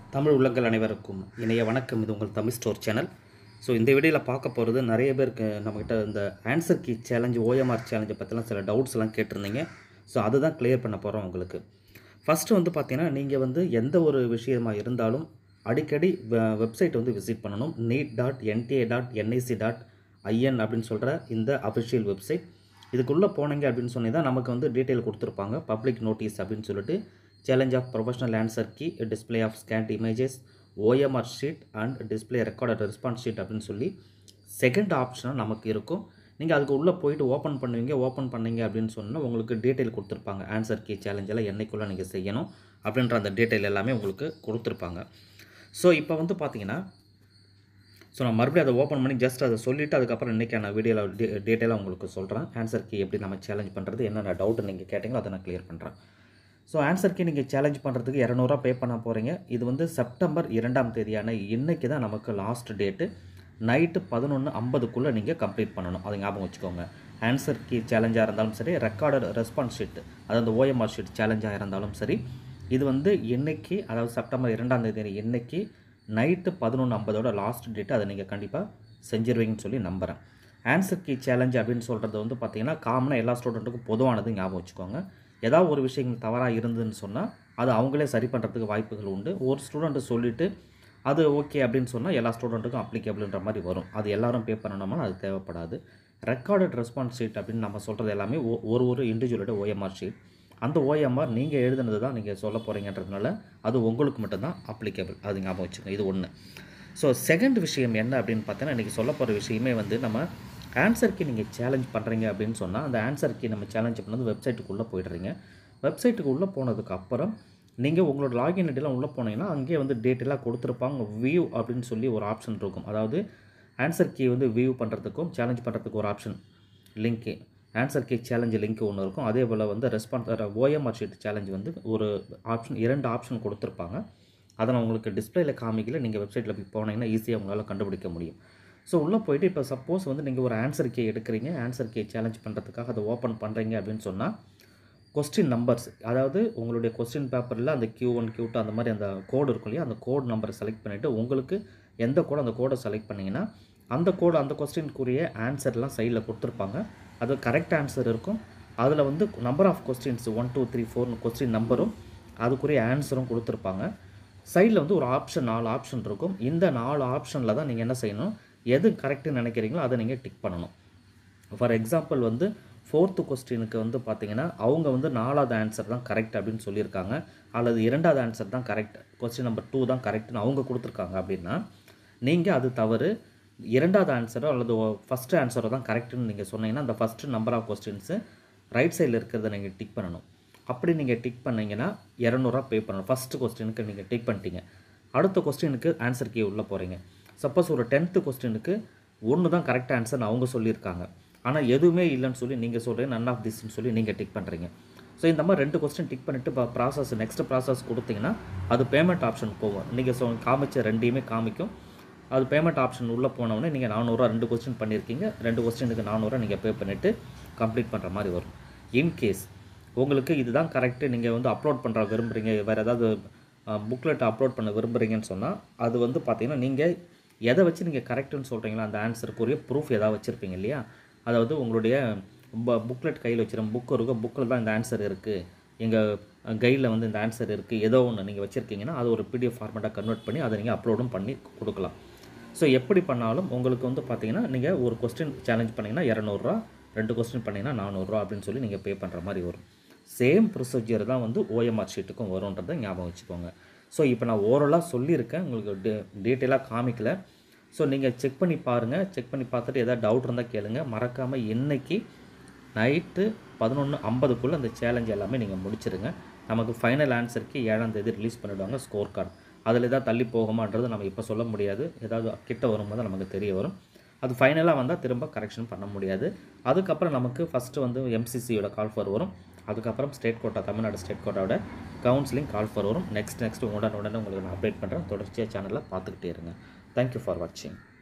தமிழ் உள்ளங்கள் அனைவருக்கும் இணைய வணக்கம். இது உங்கள் TamilStore சேனல். ஸோ இந்த வீடியோவில் பார்க்க போகிறது நிறைய பேருக்கு நம்மக்கிட்ட இந்த ஆன்சர் கீ சேலஞ்சு OMR சேலஞ்சை பற்றிலாம் சில டவுட்ஸ்லாம் கேட்டிருந்தீங்க. ஸோ அதுதான் கிளியர் பண்ண போகிறோம் உங்களுக்கு. ஃபஸ்ட்டு வந்து பார்த்தீங்கன்னா, நீங்கள் எந்த ஒரு விஷயமாக இருந்தாலும் அடிக்கடி வெப்சைட் விசிட் பண்ணணும். NEET.AIIMS அப்படின்னு சொல்கிற இந்த அஃபிஷியல் வெப்சைட். இதுக்குள்ளே போனீங்க அப்படின்னு சொன்னீங்க தான் நமக்கு டீட்டெயில் கொடுத்துருப்பாங்க. பப்ளிக் நோட்டீஸ் அப்படின்னு சொல்லிட்டு challenge of professional answer key, display of scanned images, OMR sheet and display recorded response sheet அப்படின்னு சொல்லி செகண்ட் ஆப்ஷனாக நமக்கு இருக்கும். நீங்கள் அதுக்கு உள்ளே போயிட்டு ஓப்பன் பண்ணீங்க அப்படின்னு சொன்னால் உங்களுக்கு டீட்டெயில் கொடுத்துருப்பாங்க. ஆன்சர் கீ சேலஞ்செல்லாம் என்னைக்குள்ளே நீங்கள் செய்யணும் அப்படின்ற அந்த டீட்டெயில் எல்லாமே உங்களுக்கு கொடுத்துருப்பாங்க. ஸோ இப்போ பார்த்தீங்கன்னா, நான் மறுபடியும் அதை ஓப்பன் பண்ணி ஜஸ்ட் அதை சொல்லிவிட்டு அதுக்கப்புறம் இன்றைக்கான வீடியோவில் டீட்டெயிலாக உங்களுக்கு சொல்கிறேன். ஆன்சர் கீ எப்படி நம்ம சேலஞ்ச் பண்ணுறது, என்னென்ன டவுட்டு நீங்கள் கேட்டிங்களோ அதை நான் கிளியர் பண்ணுறேன். ஸோ ஆன்சர் கீ நீங்கள் சேலஞ்ச் பண்ணுறதுக்கு 200 பே பண்ண போகிறீங்க. இது செப்டம்பர் 2ஆம் தேதியான இன்றைக்கி தான் நமக்கு லாஸ்ட் டேட்டு. நைட்டு 11:50க்குள்ளே நீங்கள் கம்ப்ளீட் பண்ணணும். அதை ஞாபகம் வச்சுக்கோங்க. ஆன்சர் கீ சேலஞ்சாக இருந்தாலும் சரி, ரெக்கார்டட் ரெஸ்பான்ஸ் ஷீட் அதாவது OMR ஷீட் சேலஞ்சாக இருந்தாலும் சரி, இது இன்றைக்கி, அதாவது செப்டம்பர் 2ஆம் தேதி இன்றைக்கி நைட்டு 11:50 லாஸ்ட் டேட்டு. அதை நீங்கள் கண்டிப்பாக செஞ்சிருவீங்கன்னு சொல்லி நம்புகிறேன். ஆன்சர் கீ சேலஞ்ச் அப்படின்னு சொல்கிறது பார்த்திங்கன்னா காமனாக எல்லா ஸ்டூடெண்ட்டுக்கும் பொதுவானது. ஞாபகம் வச்சுக்கோங்க. ஏதாவது ஒரு விஷயங்கள் தவறாக இருந்துன்னு சொன்னால் அது அவங்களே சரி பண்ணுறதுக்கு வாய்ப்புகள் உண்டு. ஒரு ஸ்டூடெண்ட்டு சொல்லிவிட்டு அது ஓகே அப்படின்னு சொன்னால் எல்லா ஸ்டூடெண்ட்டுக்கும் அப்ளிகேபிள்ன்ற மாதிரி வரும். அது எல்லோரும் பே பண்ணணும்னா அது தேவைப்படாது. ரெக்கார்டட் ரெஸ்பான்ஸ் ஷீட் அப்படின்னு நம்ம சொல்கிறது எல்லாமே ஒரு இண்டிவிஜுவலோட OMR ஷீட். அந்த OMR நீங்கள் எழுதுனது தான் நீங்கள் சொல்ல போகிறீங்கன்றதுனால அது உங்களுக்கு மட்டும்தான் அப்ளிகேபிள். அது ஞாபகம் வச்சுக்கோங்க. இது ஒன்று. ஸோ செகண்ட் விஷயம் என்ன அப்படின்னு பார்த்தீங்கன்னா, இன்றைக்கி சொல்ல போகிற விஷயமே நம்ம ஆன்சர் கீ நீங்கள் சேலஞ்ச் பண்ணுறீங்க அப்படின்னு சொன்னால் அந்த ஆன்சர் கீ நம்ம சேலஞ்ச் பண்ணது வெப்சைட்டுக்குள்ளே போய்டுறீங்க. வெப்சைட்டுக்கு உள்ளே போனதுக்கு அப்புறம் நீங்கள் உங்களோட லாகின் ஐடியெலாம் உள்ளே போனீங்கன்னா அங்கேயே டேட்டெல்லாம் கொடுத்துருப்பாங்க. வியூ அப்படின்னு சொல்லி ஒரு ஆப்ஷன் இருக்கும். அதாவது ஆன்சர் கீ வியூ பண்ணுறதுக்கும் சேலஞ்ச் பண்ணுறதுக்கு ஒரு option link, answer key challenge link ஒன்று இருக்கும். அதே போல் ரெஸ்பான்ஸ் OMR ஷீட் சேலஞ்ச் ஒரு ஆப்ஷன், 2 ஆப்ஷன் கொடுத்துருப்பாங்க. அதை நான் உங்களுக்கு டிஸ்பிளேயில் காமிக்கல. நீங்கள் வெப்சைட்டில் போய் போனீங்கன்னா ஈஸியாக உங்களால் கண்டுபிடிக்க முடியும். ஸோ உள்ளே போய்ட்டு இப்போ சப்போஸ் நீங்கள் ஒரு ஆன்சர் கீ எடுக்கிறீங்க, ஆன்சர் கீ சேலஞ்ச் பண்ணுறதுக்காக அதை ஓப்பன் பண்ணுறீங்க அப்படின்னு சொன்னால் கொஸ்டின் நம்பர்ஸ், அதாவது உங்களுடைய கொஸ்டின் பேப்பரில் அந்த Q1 Q2 அந்த மாதிரி அந்த கோடு இருக்கும் இல்லையா, அந்த கோட் நம்பரை செலக்ட் பண்ணிவிட்டு உங்களுக்கு எந்த கோடு அந்த கோடை செலக்ட் பண்ணிங்கன்னா அந்த கோடு அந்த கொஸ்டினுக்குரிய ஆன்சர்லாம் சைடில் கொடுத்துருப்பாங்க. அது கரெக்ட் ஆன்சர் இருக்கும். அதில் நம்பர் ஆஃப் கொஸ்டின்ஸ் 1 2 3 4 கொஸ்டின் நம்பரும் அதுக்குரிய ஆன்சரும் கொடுத்துருப்பாங்க. சைடில் ஒரு ஆப்ஷன் 4 ஆப்ஷன் இருக்கும். இந்த 4 ஆப்ஷனில் தான் நீங்கள் என்ன செய்யணும், எது கரெக்டுன்னு நினைக்கிறீங்களோ அதை நீங்கள் டிக் பண்ணணும். ஃபார் எக்ஸாம்பிள் 4th கொஸ்டினுக்கு பார்த்தீங்கன்னா அவங்க 4வது ஆன்சர் தான் கரெக்ட் அப்படின்னு சொல்லியிருக்காங்க, அல்லது 2வது ஆன்சர் தான் கரெக்ட், கொஸ்டின் நம்பர் 2 தான் கரெக்ட்னு அவங்க கொடுத்துருக்காங்க அப்படின்னா நீங்கள் அது தவறு, 2வது ஆன்சரோ அல்லது ஃபஸ்ட்டு ஆன்சரோ தான் கரெக்டுன்னு நீங்கள் சொன்னீங்கன்னா அந்த first number of questions right சைடில் இருக்கிறத நீங்கள் டிக் பண்ணணும். அப்படி நீங்கள் டிக் பண்ணிங்கன்னா 200 பே பண்ணணும். ஃபஸ்ட்டு கொஸ்டினுக்கு நீங்கள் டிக் பண்ணிட்டீங்க. அடுத்த கொஸ்டினுக்கு ஆன்சர் கீ உள்ளே போகிறீங்க. சப்போஸ் ஒரு 10th கொஸ்டினுக்கு 1 தான் கரெக்ட் ஆன்சர்னு அவங்க சொல்லியிருக்காங்க, ஆனால் எதுவுமே இல்லைன்னு சொல்லி நீங்கள் சொல்கிறீங்க, நன் ஆஃப் திஸ்ன்னு சொல்லி நீங்கள் டிக் பண்ணுறீங்க. ஸோ இந்த மாதிரி 2 கொஸ்டின் டிக் பண்ணிவிட்டு ப்ராசஸ் நெக்ஸ்ட் ப்ராசஸ் கொடுத்தீங்கன்னா அது பேமெண்ட் ஆப்ஷன் போகும். நீங்கள் காமிச்ச 2யுமே காமிக்கும். அது பேமெண்ட் ஆப்ஷன் உள்ளே போனவுடனே நீங்கள் 400 2 கொஸ்டின் பண்ணியிருக்கீங்க, 2 கொஸ்டினுக்கு 400 நீங்கள் பே பண்ணிவிட்டு கம்ப்ளீட் பண்ணுற மாதிரி வரும். இன்கேஸ் உங்களுக்கு இதுதான் கரெக்டு, நீங்கள் அப்லோட் பண்ணுற விரும்புகிறீங்க, வேறு ஏதாவது புக்லெட் அப்லோட் பண்ண விரும்புகிறீங்கன்னு சொன்னால் அது பார்த்தீங்கன்னா நீங்கள் எதை வச்சு நீங்கள் கரெக்டுன்னு சொல்கிறீங்களா அந்த ஆன்சருக்குரிய ப்ரூஃப் ஏதாவது வச்சுருப்பீங்க இல்லையா, அதாவது உங்களுடைய புக்லெட் கையில் வச்சுருங்க, புக் இருக்கும், புக்கில் தான் இந்த ஆன்சர் இருக்குது, எங்கள் கைடில் இந்த ஆன்சர் இருக்குது, ஏதோ ஒன்று நீங்கள் வச்சுருக்கீங்கன்னா அது ஒரு PDF ஃபார்மேட்டாக கன்வெர்ட் பண்ணி அதை நீங்கள் அப்லோடும் பண்ணி கொடுக்கலாம். ஸோ எப்படி பண்ணாலும் உங்களுக்கு பார்த்தீங்கன்னா நீங்கள் ஒரு கொஸ்டின் சேலஞ்ச் பண்ணிங்கன்னா 200, 2 கொஸ்டின் பண்ணிங்கன்னா 400 அப்படின்னு சொல்லி நீங்கள் பே பண்ணுற மாதிரி வரும். சேம் ப்ரொசீஜர் தான் OMR ஷீட்டுக்கும் வரும்ன்றதை ஞாபகம் வச்சுக்கோங்க. ஸோ இப்போ நான் ஓரலாக சொல்லியிருக்கேன், உங்களுக்கு டீட்டெயிலாக காமிக்கல. ஸோ நீங்கள் செக் பண்ணி பாருங்கள். செக் பண்ணி பார்த்துட்டு எதாவது டவுட் இருந்தால் கேளுங்க. மறக்காமல் இன்றைக்கி நைட்டு 11:50க்குள்ளே அந்த சேலஞ்ச் எல்லாமே நீங்கள் முடிச்சிடுங்க. நமக்கு ஃபைனல் ஆன்சருக்கு 7ஆம் தேதி ரிலீஸ் பண்ணிவிடுவாங்க ஸ்கோர் கார்டு. அதில் எதாவது தள்ளி போகுமான்றது நம்ம இப்போ சொல்ல முடியாது. ஏதாவது கிட்ட வரும்போது நமக்கு தெரிய வரும். அது ஃபைனலாக வந்தால் திரும்ப கரெக்ஷன் பண்ண முடியாது. அதுக்கப்புறம் நமக்கு ஃபஸ்ட்டு MCCயோட கால் ஃபார் வரும். அதுக்கப்புறம் ஸ்டேட் கோட்டா, தமிழ்நாடு ஸ்டேட் கோட்டாவோட கவுன்சிலிங் கால் ஃபார் வரும். நெக்ஸ்ட் உடனே உங்களுக்கு நான் அப்டேட் பண்ணுறேன். தொடர்ச்சியாக சேனலில் பார்த்துக்கிட்டே இருங்க. தேங்க்யூ ஃபார் வாட்சிங்.